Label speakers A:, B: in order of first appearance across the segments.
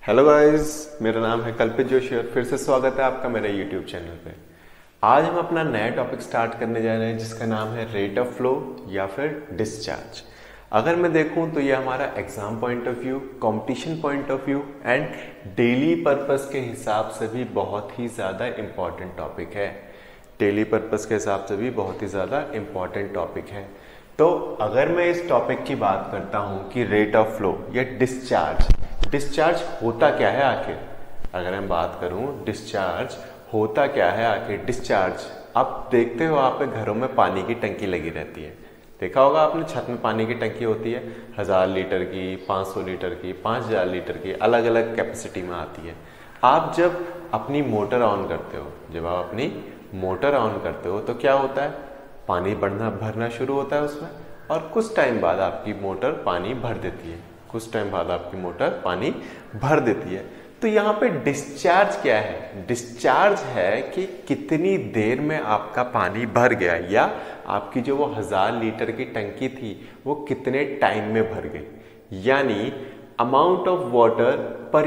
A: Hello guys, मेरा नाम है कल्पित जोशी और फिर से स्वागत है आपका मेरे यूट्यूब चैनल पे। आज हम अपना नया टॉपिक स्टार्ट करने जा रहे हैं जिसका नाम है रेट ऑफ फ्लो या फिर डिस्चार्ज। अगर मैं देखूं तो ये हमारा exam point of view, competition point of view and daily purpose के हिसाब से भी बहुत ही ज़्यादा इम्पॉर्टेंट टॉपिक है। डेली पर्पस के हिसाब से भी बहुत ही ज़्यादा इम्पॉर्टेंट टॉपिक है। तो अगर मैं इस टॉपिक की बात करता हूँ कि रेट ऑफ फ्लो या डिस्चार्ज होता क्या है आखिर। अगर मैं बात करूं डिस्चार्ज होता क्या है आखिर। डिस्चार्ज आप देखते हो, आप घरों में पानी की टंकी लगी रहती है, देखा होगा आपने, छत में पानी की टंकी होती है 1000 लीटर की, 500 लीटर की, 5000 लीटर की, अलग अलग कैपेसिटी में आती है। आप जब अपनी मोटर ऑन करते हो, तो क्या होता है, पानी भरना शुरू होता है उसमें, और कुछ टाइम बाद आपकी मोटर पानी भर देती है। तो यहाँ पे डिस्चार्ज क्या है? डिस्चार्ज है कि कितनी देर में आपका पानी भर गया, या आपकी जो वो 1000 लीटर की टंकी थी वो कितने टाइम में भर गई, यानी amount of water per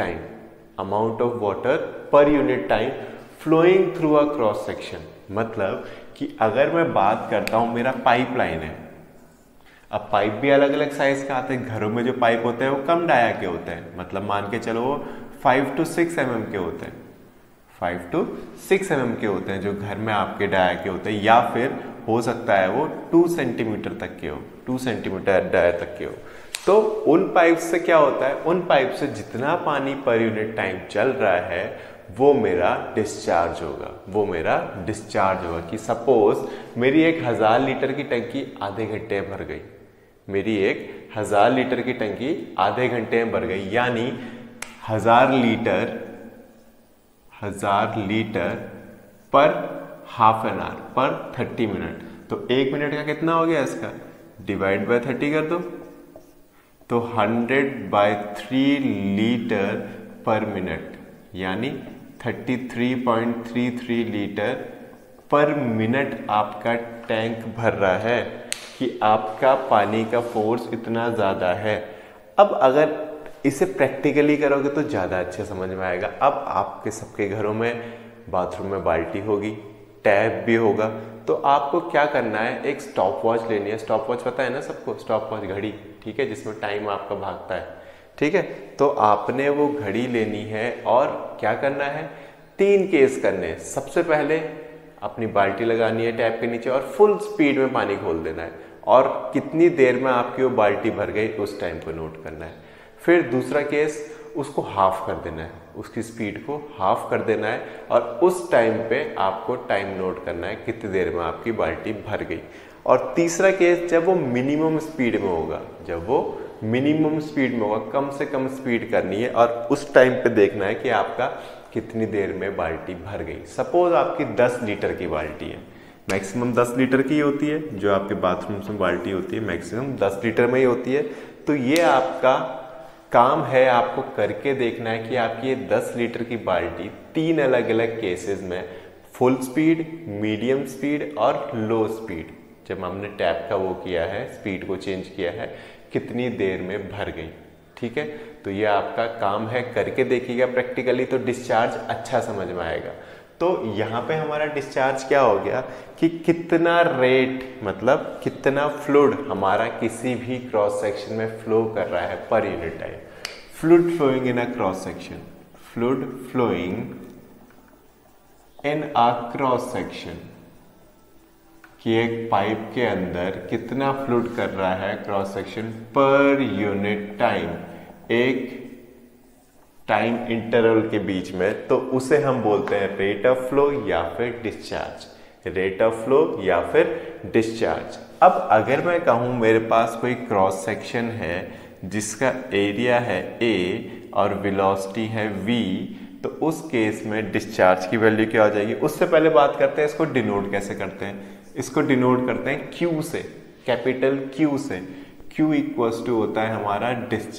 A: unit time flowing through a cross section. मतलब कि अगर मैं बात करता हूं, मेरा पाइपलाइन है, अब पाइप भी अलग अलग साइज के आते हैं। घरों में जो पाइप होते हैं वो कम डाया के होते हैं, मतलब मान के चलो वो 5 to 6 mm के होते हैं, 5 to 6 mm के होते हैं जो घर में आपके डाया के होते हैं, या फिर हो सकता है वो 2 सेंटीमीटर तक के हो, 2 सेंटीमीटर डाया तक के हो। तो उन पाइप से क्या होता है, उन पाइप से जितना पानी पर यूनिट टाइम चल रहा है वो मेरा डिस्चार्ज होगा। कि सपोज मेरी एक 1000 लीटर की टंकी आधे घंटे में भर गई, आधे घंटे में भर गई, यानी 1000 लीटर पर हाफ एन आवर, पर 30 मिनट। तो 1 मिनट का कितना हो गया, इसका डिवाइड बाय 30 कर दो, तो 100/3 लीटर पर मिनट, यानी 33.33 लीटर पर मिनट आपका टैंक भर रहा है, कि आपका पानी का फोर्स इतना ज़्यादा है। अब अगर इसे प्रैक्टिकली करोगे तो ज़्यादा अच्छे समझ में आएगा। अब आपके सबके घरों में बाथरूम में बाल्टी होगी, टैप भी होगा, तो आपको क्या करना है, एक स्टॉप वॉच लेनी है। स्टॉप वॉच पता है ना सबको, स्टॉप वॉच घड़ी, ठीक है, जिसमें टाइम आपका भागता है, ठीक है। तो आपने वो घड़ी लेनी है और क्या करना है, 3 केस करने हैं। सबसे पहले अपनी बाल्टी लगानी है टैप के नीचे और फुल स्पीड में पानी खोल देना है, और कितनी देर में आपकी वो बाल्टी भर गई उस टाइम को नोट करना है। फिर दूसरा केस, उसको हाफ कर देना है, उसकी स्पीड को हाफ कर देना है, और उस टाइम पे आपको टाइम नोट करना है कितनी देर में आपकी बाल्टी भर गई। और तीसरा केस, जब वो मिनिमम स्पीड में होगा, कम से कम स्पीड करनी है, और उस टाइम पे देखना है कि आपका कितनी देर में बाल्टी भर गई। सपोज आपकी 10 लीटर की बाल्टी है, मैक्सिमम 10 लीटर की होती है, जो आपके बाथरूम में बाल्टी होती है मैक्सिमम 10 लीटर में ही होती है। तो ये आपका काम है, आपको करके देखना है कि आपकी ये 10 लीटर की बाल्टी 3 अलग अलग केसेस में, फुल स्पीड, मीडियम स्पीड और लो स्पीड, जब हमने टैप का वो किया है, स्पीड को चेंज किया है, कितनी देर में भर गई, ठीक है। तो ये आपका काम है, करके देखिएगा प्रैक्टिकली, तो डिस्चार्ज अच्छा समझ में आएगा। तो यहाँ पे हमारा डिस्चार्ज क्या हो गया कि कितना रेट, मतलब कितना फ्लूइड हमारा किसी भी क्रॉस सेक्शन में फ्लो कर रहा है per unit time. Fluid flowing in a cross section, कि एक पाइप के अंदर कितना फ्लूइड कर रहा है cross section per unit time, एक टाइम इंटरवल के बीच में, तो उसे हम बोलते हैं रेट ऑफ फ्लो या फिर डिस्चार्ज। अब अगर मैं कहूं मेरे पास कोई क्रॉस सेक्शन है जिसका एरिया है A और वेलोसिटी है V, तो उस केस में डिस्चार्ज की वैल्यू क्या हो जाएगी। उससे पहले बात करते हैं इसको डिनोट कैसे करते हैं। इसको डिनोट करते हैं Q से, कैपिटल Q से। Q इक्वल्स टू होता है हमारा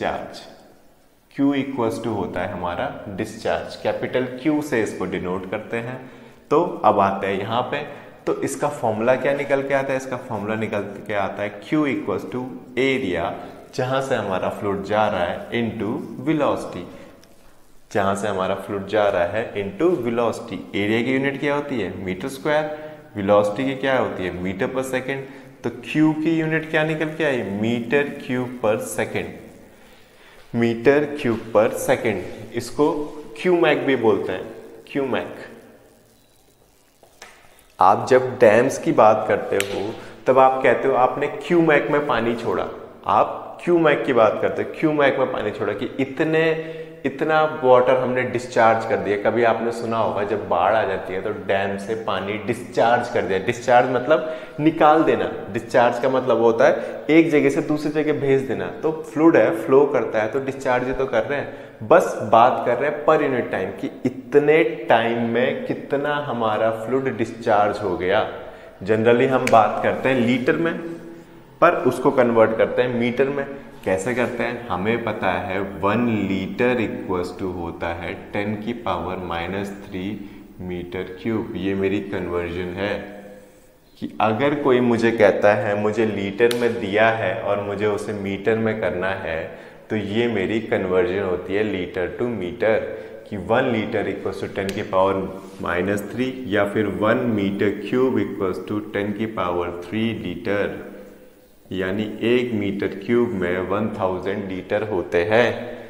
A: डिस्चार्ज, कैपिटल Q से इसको डिनोट करते हैं। तो अब आते हैं यहाँ पे, तो इसका फॉर्मूला क्या निकल के आता है, इसका फॉर्मूला निकल के आता है Q इक्वल्स टू एरिया, जहां से हमारा फ्लूइड जा रहा है, इनटू वेलोसिटी। जहां से हमारा फ्लूइड जा रहा है, इनटू वेलोसिटी। एरिया की यूनिट क्या होती है? Metre square. वेलोसिटी की क्या होती है? मीटर पर सेकेंड। तो क्यू की यूनिट क्या निकल के आई? Metre cube per second. Metre cube per second, इसको क्यूमैक भी बोलते हैं, क्यूमैक। आप जब डैम्स की बात करते हो तब आप कहते हो आपने क्यूमैक में पानी छोड़ा। आप क्यूमैक की बात करते हो, क्यूमैक में पानी छोड़ा कि इतना वाटर हमने डिस्चार्ज कर दिया। कभी आपने सुना होगा जब बाढ़ आ जाती है तो डैम से पानी डिस्चार्ज कर दिया। डिस्चार्ज मतलब निकाल देना, डिस्चार्ज का मतलब होता है एक जगह से दूसरी जगह भेज देना। तो फ्लूइड है, फ्लो करता है, तो डिस्चार्ज ही तो कर रहे हैं। बस बात कर रहे हैं पर यूनिट टाइम की, इतने टाइम में कितना हमारा फ्लूइड डिस्चार्ज हो गया। जनरली हम बात करते हैं लीटर में, पर उसको कन्वर्ट करते हैं मीटर में। कैसे करते हैं? हमें पता है 1 लीटर इक्वल्स टू होता है 10 की पावर -3 मीटर क्यूब। ये मेरी कन्वर्जन है कि अगर कोई मुझे कहता है मुझे लीटर में दिया है और मुझे उसे मीटर में करना है, तो ये मेरी कन्वर्जन होती है लीटर टू मीटर, कि 1 लीटर इक्वल्स टू 10 की पावर -3 या फिर 1 मीटर क्यूब इक्वल्स टू 10 की पावर 3 लीटर, यानी 1 मीटर क्यूब में 1000 लीटर होते हैं।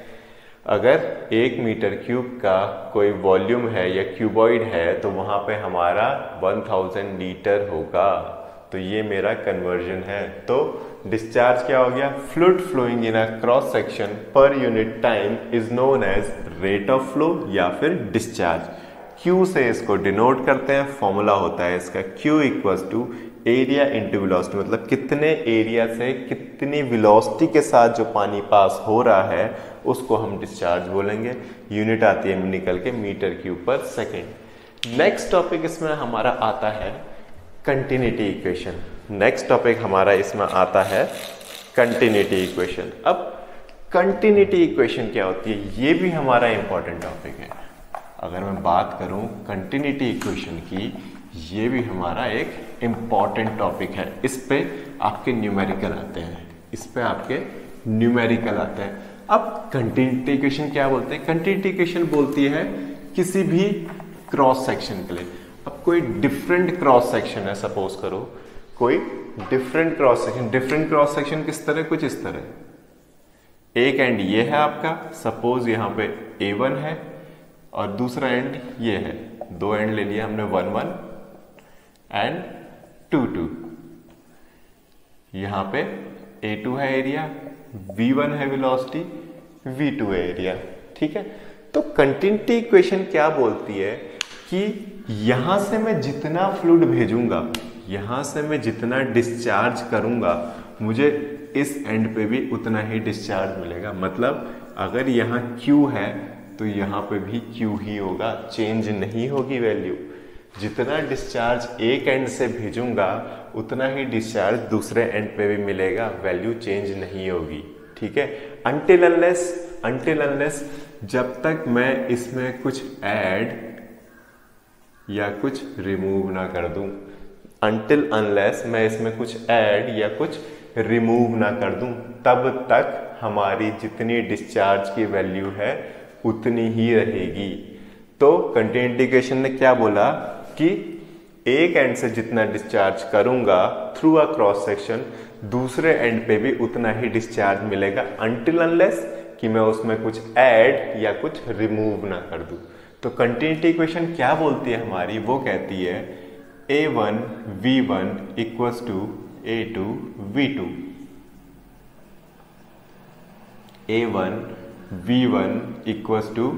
A: अगर 1 मीटर क्यूब का कोई वॉल्यूम है या क्यूबॉइड है तो वहां पे हमारा 1000 लीटर होगा। तो ये मेरा कन्वर्जन है। तो डिस्चार्ज क्या हो गया? Fluid flowing in a cross section per unit time is known as rate of flow या फिर डिस्चार्ज। Q से इसको डिनोट करते हैं, फॉर्मूला होता है इसका Q equals to area into velocity, मतलब कितने एरिया से कितनी वेलोसिटी के साथ जो पानी पास हो रहा है उसको हम डिस्चार्ज बोलेंगे। यूनिट आती है निकल के metre cube per second. Next topic इसमें हमारा आता है कंटिन्यूटी इक्वेशन। नेक्स्ट टॉपिक हमारा इसमें आता है कंटिन्यूटी इक्वेशन। अब कंटिन्यूटी इक्वेशन क्या होती है, ये भी हमारा इंपॉर्टेंट टॉपिक है। अगर मैं बात करूं कंटिन्यूटी इक्वेशन की, ये भी हमारा एक इम्पॉर्टेंट टॉपिक है। इस पे आपके न्यूमेरिकल आते हैं, इस पे आपके न्यूमेरिकल आते हैं। अब कंटिन्यूटी इक्वेशन क्या बोलते हैं? कंटिन्यूटी इक्वेशन बोलती है किसी भी क्रॉस सेक्शन के लिए। अब कोई डिफरेंट क्रॉस सेक्शन है, सपोज करो कोई different cross section. Different cross section किस तरह? कुछ इस तरह। एक एंड ये है आपका, सपोज यहाँ पे A1 है और दूसरा एंड ये है। दो एंड ले लिया हमने, 1 1 एंड 2 2। यहां पे A2 है एरिया, V1 है वेलोसिटी, V2 है एरिया। ठीक है, तो कंटिन्यूटी इक्वेशन क्या बोलती है कि यहां से मैं जितना फ्लूइड भेजूंगा, यहां से मैं जितना डिस्चार्ज करूंगा, मुझे इस एंड पे भी उतना ही डिस्चार्ज मिलेगा। मतलब अगर यहाँ Q है तो यहाँ पे भी Q ही होगा, चेंज नहीं होगी वैल्यू। जितना डिस्चार्ज एक एंड से भेजूंगा उतना ही डिस्चार्ज दूसरे एंड पे भी मिलेगा, वैल्यू चेंज नहीं होगी। ठीक है, अनटिल अनलेस जब तक मैं इसमें कुछ ऐड या कुछ रिमूव ना कर दूं, अनटिल अनलेस मैं इसमें कुछ ऐड या कुछ रिमूव ना कर दूं, तब तक हमारी जितनी डिस्चार्ज की वैल्यू है उतनी ही रहेगी। तो कंटिन्यूटी इक्वेशन ने क्या बोला कि एक एंड से जितना डिस्चार्ज करूंगा थ्रू अ क्रॉस सेक्शन, दूसरे एंड पे भी उतना ही डिस्चार्ज मिलेगा, अनटिल अनलेस कि मैं उसमें कुछ ऐड या कुछ रिमूव ना कर दूं। तो कंटिन्यूटी इक्वेशन क्या बोलती है हमारी? वो कहती है A1 V1 equals to A2 V2। A1 V1 equals to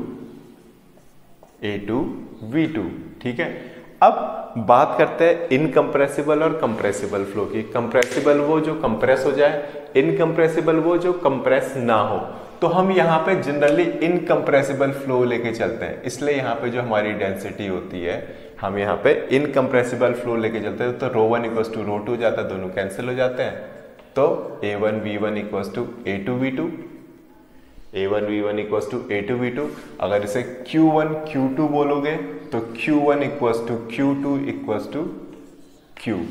A: A2 V2। ठीक है, अब बात करते हैं इनकम्प्रेसिबल और कंप्रेसिबल फ्लो की। कंप्रेसिबल वो जो कंप्रेस हो जाए, इनकम्प्रेसिबल वो जो कंप्रेस ना हो। तो हम यहाँ पे जनरली इनकम्प्रेसिबल फ्लो लेके चलते हैं, इसलिए यहाँ पे जो हमारी डेंसिटी होती है हम यहाँ पे इनकम्प्रेसिबल फ्लो लेके चलते हैं। तो ρ1 इक्वल्स टू ρ2 हो जाता है, दोनों कैंसिल हो जाते हैं। तो A1 V1 equals to A2 V2, A1 V1 equals to A2 V2। अगर इसे Q1 Q2 बोलोगे तो Q1 equals to Q2 equals to Q।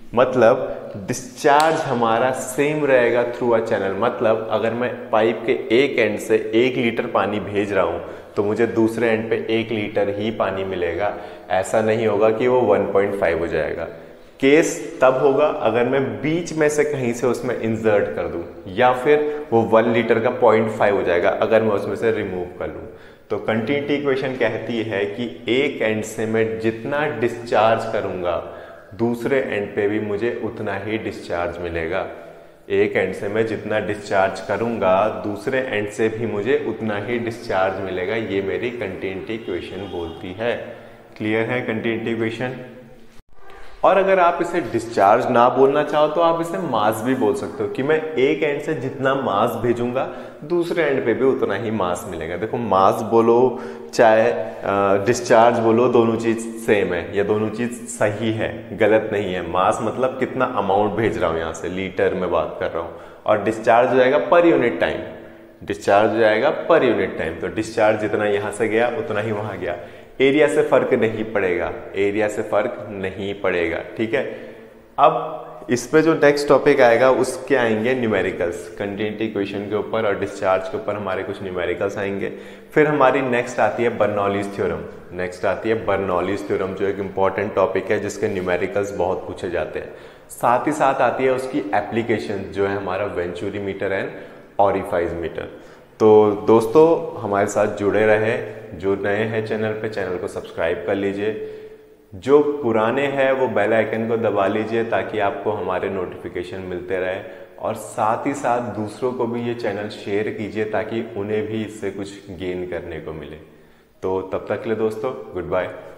A: मतलब डिस्चार्ज हमारा सेम रहेगा थ्रू अ चैनल। मतलब अगर मैं पाइप के एक एंड से 1 लीटर पानी भेज रहा हूं तो मुझे दूसरे एंड पे 1 लीटर ही पानी मिलेगा। ऐसा नहीं होगा कि वो 1.5 हो जाएगा। केस तब होगा अगर मैं बीच में से कहीं से उसमें इंसर्ट कर दूं, या फिर वो 1 लीटर का 0.5 हो जाएगा अगर मैं उसमें से रिमूव कर लूं। तो कंटिन्यूटी इक्वेशन कहती है कि एक एंड से मैं जितना डिस्चार्ज करूंगा दूसरे एंड पे भी मुझे उतना ही डिस्चार्ज मिलेगा। एक एंड से मैं जितना डिस्चार्ज करूंगा दूसरे एंड से भी मुझे उतना ही डिस्चार्ज मिलेगा। ये मेरी कंटिन्यूटी इक्वेशन बोलती है। क्लियर है कंटिन्यूटी इक्वेशन? और अगर आप इसे डिस्चार्ज ना बोलना चाहो तो आप इसे मास भी बोल सकते हो कि मैं एक एंड से जितना मास भेजूंगा दूसरे एंड पे भी उतना ही मास मिलेगा। देखो मास बोलो चाहे डिस्चार्ज बोलो, दोनों चीज सेम है या दोनों चीज सही है, गलत नहीं है। मास मतलब कितना अमाउंट भेज रहा हूं, यहां से लीटर में बात कर रहा हूं, और डिस्चार्ज हो जाएगा पर यूनिट टाइम। डिस्चार्ज हो जाएगा पर यूनिट टाइम। तो डिस्चार्ज जितना यहां से गया उतना ही वहां गया। एरिया से फर्क नहीं पड़ेगा, एरिया से फर्क नहीं पड़ेगा। ठीक है, अब इस पे जो नेक्स्ट टॉपिक आएगा उसके आएंगे न्यूमेरिकल्स। कंटिन्यूटी इक्वेशन के ऊपर और डिस्चार्ज के ऊपर हमारे कुछ न्यूमेरिकल्स आएंगे। फिर हमारी नेक्स्ट आती है बर्नौलीज थ्योरम। नेक्स्ट आती है बर्नौलीज थ्योरम जो एक इंपॉर्टेंट टॉपिक है जिसके न्यूमेरिकल्स बहुत पूछे जाते हैं। साथ ही साथ आती है उसकी एप्लीकेशन जो है हमारा venturi meter and orifice meter. तो दोस्तों हमारे साथ जुड़े रहे। जो नए हैं चैनल पे, चैनल को सब्सक्राइब कर लीजिए। जो पुराने हैं वो बेल आइकन को दबा लीजिए ताकि आपको हमारे नोटिफिकेशन मिलते रहे, और साथ ही साथ दूसरों को भी ये चैनल शेयर कीजिए ताकि उन्हें भी इससे कुछ गेन करने को मिले। तो तब तक के लिए दोस्तों गुड बाय।